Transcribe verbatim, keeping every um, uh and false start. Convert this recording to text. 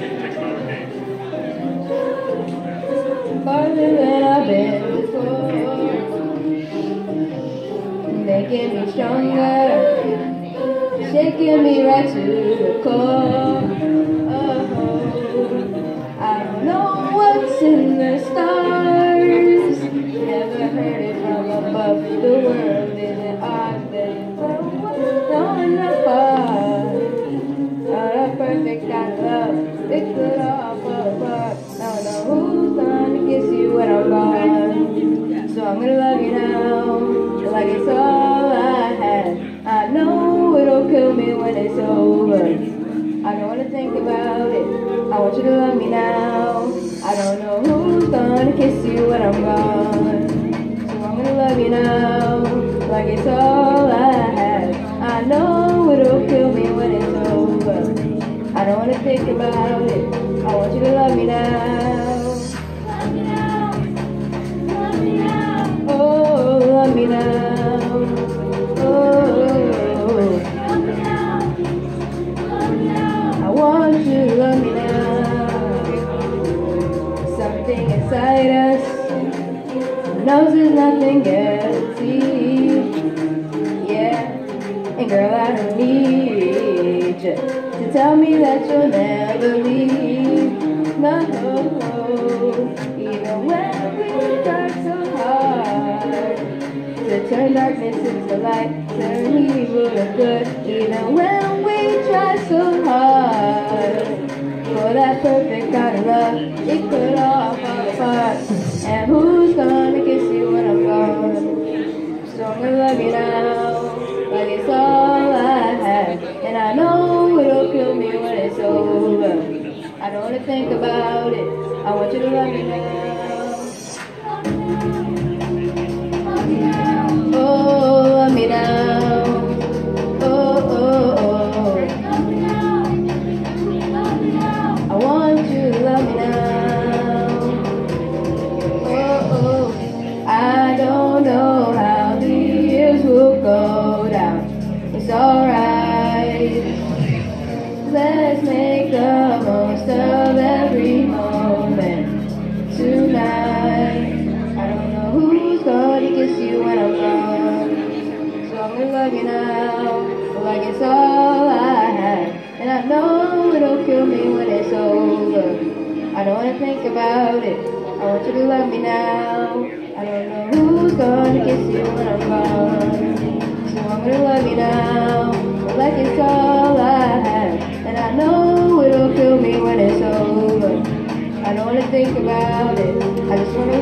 Farther than I've been before, making me stronger, shaking me right to the core. Oh, I don't know what's in the stars, never heard it from above. The world isn't ours, but it's on the far. Not a perfect kind of love, it could all fall apart. I don't know who's gonna kiss you when I'm gone, so I'm gonna love you now, like it's all I had. I know it'll kill me when it's over. I don't wanna think about it, I want you to love me now. I don't know who's gonna kiss you when I'm gone, so I'm gonna love you now, like it's all I had. I know it'll kill me when it's over. I don't wanna think about it, I want you to love me now. Love me now, love me now, Oh, love me now. Oh, love me now, love me now. I want you to love me now. Something inside us knows there's nothing guaranteed. Yeah, and girl, I don't need you to tell me that you'll never leave. No, even when we try so hard to turn darkness into light, turn evil to good. Even when we try so hard for that perfect kind of love, it could all fall apart. And who's gonna kiss you when I'm gone? So I'm gonna love you now, like it's all I had. And I know it'll kill me when it's over. I don't wanna think about it, I want you to love me now. Love me now, Oh, love me now. Oh, oh, oh. love me now, love me now. I want you to love me now. Oh, oh. I don't know how the years will go down. It's alright. Let's make the most of every moment tonight. I don't know who's gonna kiss you when I'm gone, so I'm gonna love you now, like it's all I had. And I know it'll kill me when it's over. I don't wanna think about it, I want you to love me now. I don't know who's gonna kiss you when I'm gone, so I'm gonna love you now, like it's all I had. And I know it'll kill me when it's over. I don't wanna think about it, I just wanna